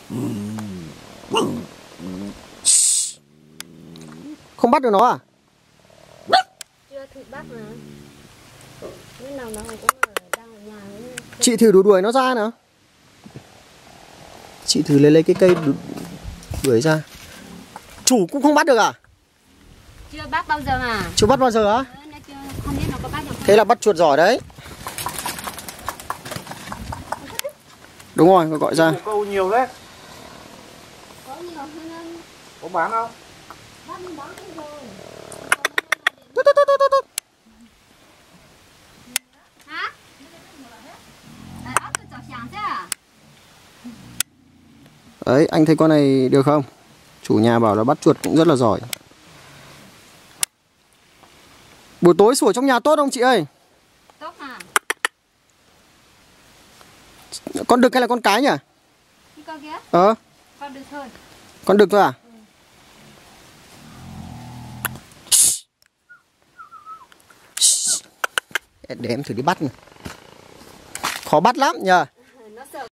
Không bắt được nó à? Chưa thử bắt mà. Lúc nào nó cũng đang ở nhà nữa. Chị thử đuổi nó ra nào. Chị thử lấy cái cây đuổi ra. Chủ cũng không bắt được à? Chưa bắt bao giờ mà. Chưa bắt bao giờ á? Không biết nó có bắt được không? Thế là bắt chuột giỏi đấy. Đúng rồi, gọi ra. Câu nhiều đấy. Có nhiều hơn. Có bán không? Bắt đi bán rồi. Tút, tút, tút, tút, tút. Hả? Ốc tôi chẳng chứ à? Đấy, anh thấy con này được không? Chủ nhà bảo là bắt chuột cũng rất là giỏi. Buổi tối sủa trong nhà tốt không chị ơi? Tốt mà. Con đực hay là con cái nhỉ? Cái con kia? Con đực thôi. Con đực thôi à? Để em thử đi bắt này. Khó bắt lắm nhờ.